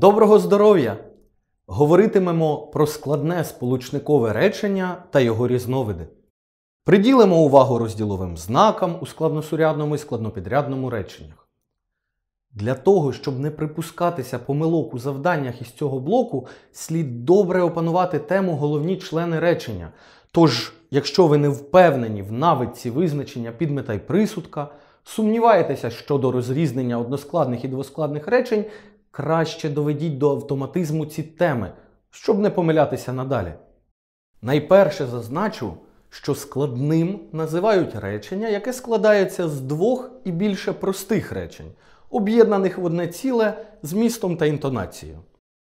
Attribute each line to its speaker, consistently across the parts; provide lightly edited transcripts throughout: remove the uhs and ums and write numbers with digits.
Speaker 1: Доброго здоров'я! Говоритимемо про складне сполучникове речення та його різновиди. Приділимо увагу розділовим знакам у складносурядному і складнопідрядному реченнях. Для того, щоб не припускатися помилок у завданнях із цього блоку, слід добре опанувати тему «Головні члени речення». Тож, якщо ви не впевнені в навичці визначення підмета й присудка, сумніваєтеся щодо розрізнення односкладних і двоскладних речень, краще доведіть до автоматизму ці теми, щоб не помилятися надалі. Найперше зазначу, що складним називають речення, яке складається з двох і більше простих речень, об'єднаних в одне ціле змістом та інтонацією.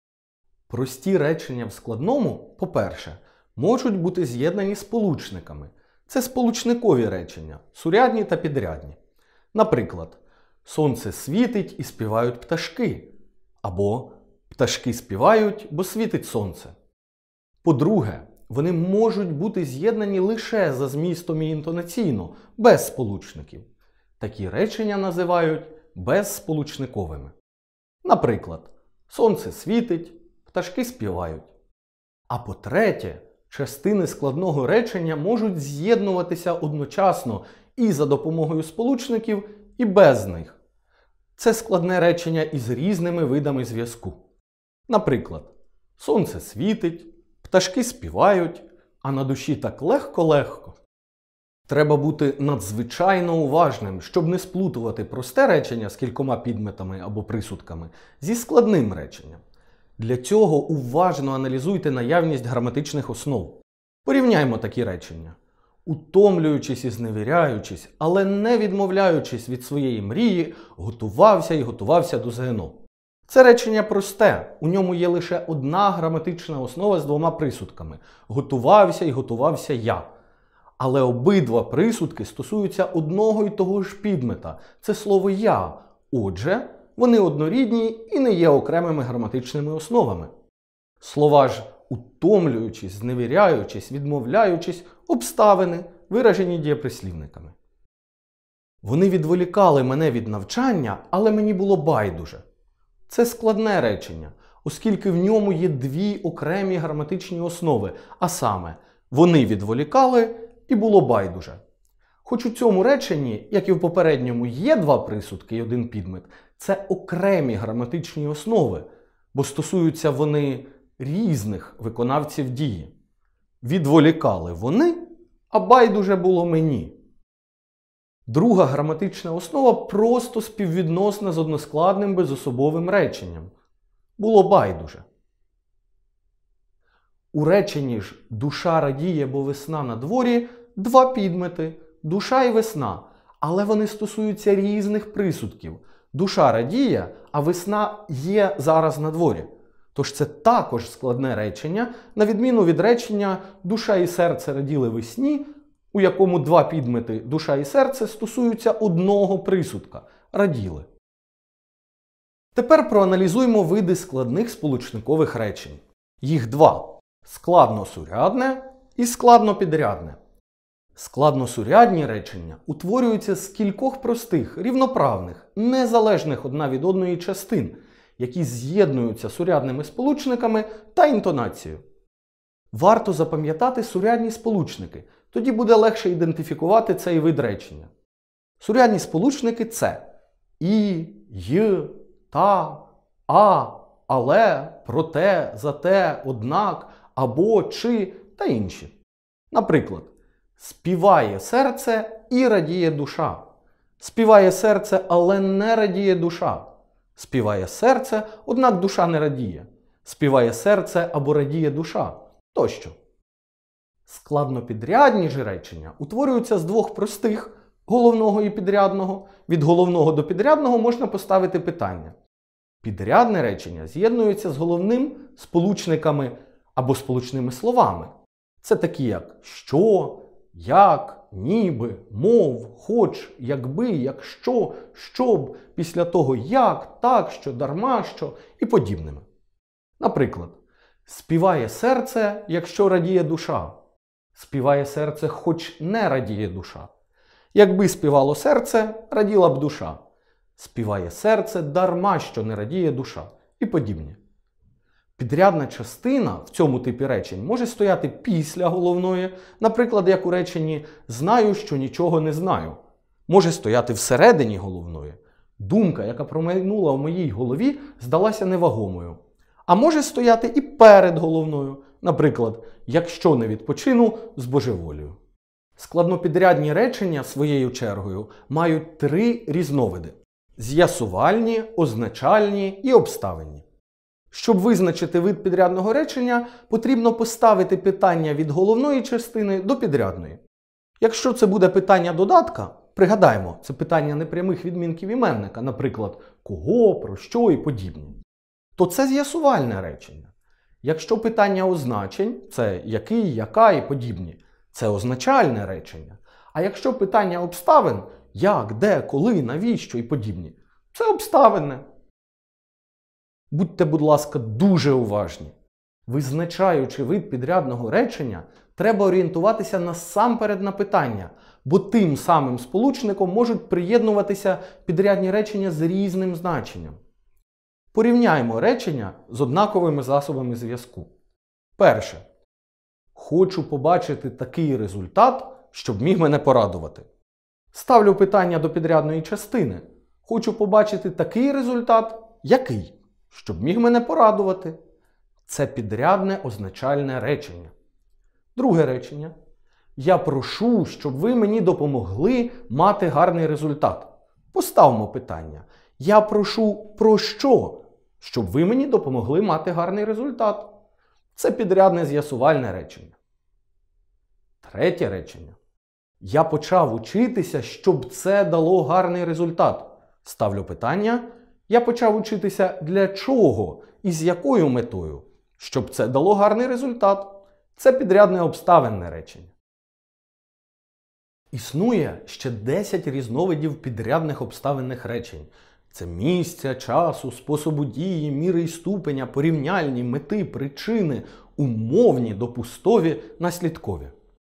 Speaker 1: Прості речення в складному, по-перше, можуть бути з'єднані сполучниками. Це сполучникові речення, сурядні та підрядні. Наприклад, «Сонце світить і співають пташки» або «Пташки співають, бо світить сонце». По-друге, вони можуть бути з'єднані лише за змістом і інтонаційно, без сполучників. Такі речення називають безсполучниковими. Наприклад, «Сонце світить, пташки співають». А по-третє, частини складного речення можуть з'єднуватися одночасно і за допомогою сполучників, і без них. Це складне речення із різними видами зв'язку. Наприклад, «Сонце світить, пташки співають, а на душі так легко-легко». Треба бути надзвичайно уважним, щоб не сплутувати просте речення з кількома підметами або присудками зі складним реченням. Для цього уважно аналізуйте наявність граматичних основ. Порівняймо такі речення. Утомлюючись і зневіряючись, але не відмовляючись від своєї мрії, готувався і готувався до ЗНО. Це речення просте, у ньому є лише одна граматична основа з двома присудками – готувався і готувався я. Але обидва присудки стосуються одного і того ж підмета – це слово «я». Отже, вони однорідні і не є окремими граматичними основами. Слова ж утомлюючись, зневіряючись, відмовляючись, обставини, виражені дієприслівниками. Вони відволікали мене від навчання, але мені було байдуже. Це складне речення, оскільки в ньому є дві окремі граматичні основи, а саме вони відволікали і було байдуже. Хоч у цьому реченні, як і в попередньому, є два присудки і один підмет, це окремі граматичні основи, бо стосуються вони різних виконавців дії. Відволікали вони, а байдуже було мені. Друга граматична основа просто співвідносна з односкладним безособовим реченням. Було байдуже. У реченні ж «душа радіє, бо весна на дворі» два підмети – душа і весна, але вони стосуються різних присудків. Душа радіє, а весна є зараз на дворі. Тож це також складне речення, на відміну від речення «душа і серце раділи весні», у якому два підмети «душа» і «серце» стосуються одного присудка – «раділи». Тепер проаналізуємо види складних сполучникових речень. Їх два – складносурядне і складнопідрядне. Складносурядні речення утворюються з кількох простих, рівноправних, незалежних одна від одної частин, які з'єднуються сурядними сполучниками та інтонацією. Варто запам'ятати сурядні сполучники, тоді буде легше ідентифікувати цей вид речення. Сурядні сполучники – це і, й, та, а, але, проте, зате, однак, або, чи та інші. Наприклад, співає серце і радіє душа. Співає серце, але не радіє душа. Співає серце, однак душа не радіє. Співає серце або радіє душа. Тощо. Складнопідрядні ж речення утворюються з двох простих – головного і підрядного. Від головного до підрядного можна поставити питання. Підрядне речення з'єднується з головним сполучниками або сполучними словами. Це такі як «що», «як», «ніби», «мов», «хоч», «якби», «якщо», «щоб», після того «як», «так що», «дарма що» і подібними. Наприклад, співає серце, якщо радіє душа. Співає серце, хоч не радіє душа. Якби співало серце, раділа б душа. Співає серце, дарма що не радіє душа. І подібні. Підрядна частина в цьому типі речень може стояти після головної, наприклад, як у реченні «знаю, що нічого не знаю». Може стояти всередині головної. Думка, яка промайнула в моїй голові, здалася невагомою. А може стояти і перед головною. Наприклад, «якщо не відпочину, збожеволію». Складнопідрядні речення, своєю чергою, мають 3 різновиди – з'ясувальні, означальні і обставинні. Щоб визначити вид підрядного речення, потрібно поставити питання від головної частини до підрядної. Якщо це буде питання додатка, пригадаємо, це питання непрямих відмінків іменника, наприклад, кого, про що і подібні, то це з'ясувальне речення. Якщо питання означень, це який, яка і подібні, це означальне речення. А якщо питання обставин, як, де, коли, навіщо і подібні, це обставинне. Будьте, будь ласка, дуже уважні. Визначаючи вид підрядного речення, треба орієнтуватися насамперед на питання, бо тим самим сполучником можуть приєднуватися підрядні речення з різним значенням. Порівняємо речення з однаковими засобами зв'язку. Перше. Хочу побачити такий результат, щоб міг мене порадувати. Ставлю питання до підрядної частини. Хочу побачити такий результат, який, щоб міг мене порадувати. Це підрядне означальне речення. Друге речення. Я прошу, щоб ви мені допомогли мати гарний результат. Поставмо питання. Я прошу про що? Щоб ви мені допомогли мати гарний результат. Це підрядне з'ясувальне речення. Третє речення. Я почав учитися, щоб це дало гарний результат. Ставлю питання. Я почав учитися для чого і з якою метою? Щоб це дало гарний результат. Це підрядне обставинне речення. Існує ще 10 різновидів підрядних обставинних речень. Це місця, часу, способу дії, міри і ступеня, порівняльні, мети, причини, умовні, допустові, наслідкові.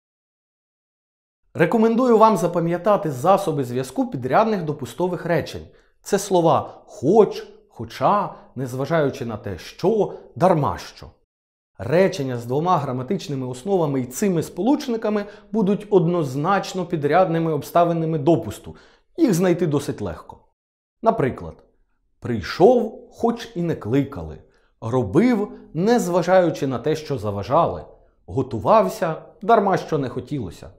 Speaker 1: Рекомендую вам запам'ятати засоби зв'язку підрядних допустових речень. Це слова «хоч», «хоча», незважаючи на те, що, дарма що. Речення з 2 граматичними основами і цими сполучниками будуть однозначно підрядними обставинами допусту. Їх знайти досить легко. Наприклад, прийшов, хоч і не кликали, робив, незважаючи на те, що заважали, готувався, дарма що не хотілося.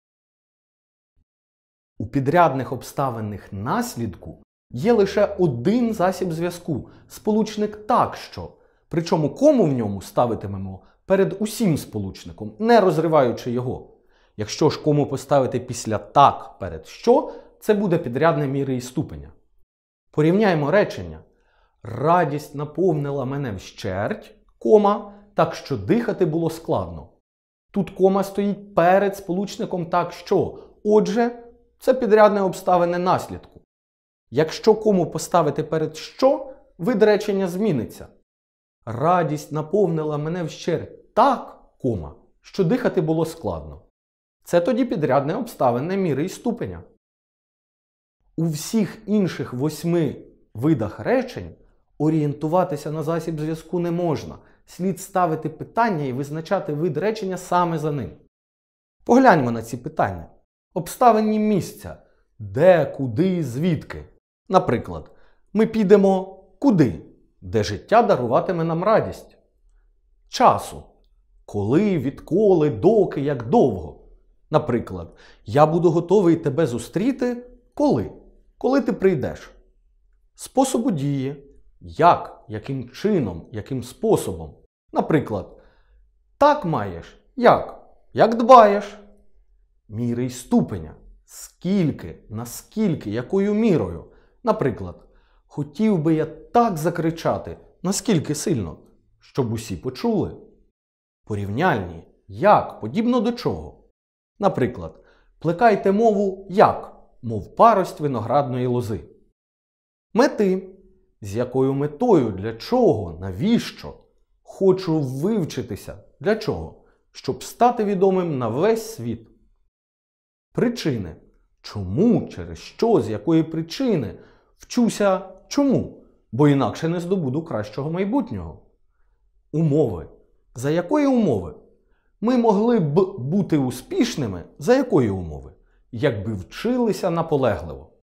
Speaker 1: У підрядних обставинних наслідку є лише один засіб зв'язку – сполучник «так що». Причому кому в ньому ставитимемо перед усім сполучником, не розриваючи його. Якщо ж кому поставити після «так» перед «що», це буде підрядне міри і ступеня. Порівняємо речення. Радість наповнила мене вщерть, кома, так що дихати було складно. Тут кома стоїть перед сполучником «так що». Отже, це підрядне обставине наслідку. Якщо кому поставити перед «що», вид речення зміниться. Радість наповнила мене вщерть так, кома, що дихати було складно. Це тоді підрядне обставинне міри і ступеня. У всіх інших 8 видах речень орієнтуватися на засіб зв'язку не можна. Слід ставити питання і визначати вид речення саме за ним. Погляньмо на ці питання. Обставинні місця. Де, куди, звідки. Наприклад, ми підемо куди? Де життя даруватиме нам радість. Часу. Коли, відколи, доки, як довго. Наприклад, я буду готовий тебе зустріти коли? Коли ти прийдеш. Способу дії. Як, яким чином, яким способом. Наприклад, так маєш. Як? Як дбаєш. Міри й ступеня. Скільки, наскільки, якою мірою. Наприклад, хотів би я так закричати, наскільки сильно, щоб усі почули. Порівняльні. Як, подібно до чого. Наприклад, плекайте мову як, мов парость виноградної лози. Мети. З якою метою, для чого, навіщо? Хочу вивчитися. Для чого? Щоб стати відомим на весь світ. Причини. Чому, через що, з якої причини? Вчуся чому? Бо інакше не здобуду кращого майбутнього. Умови. За якої умови? Ми могли б бути успішними за якої умови? Якби вчилися наполегливо.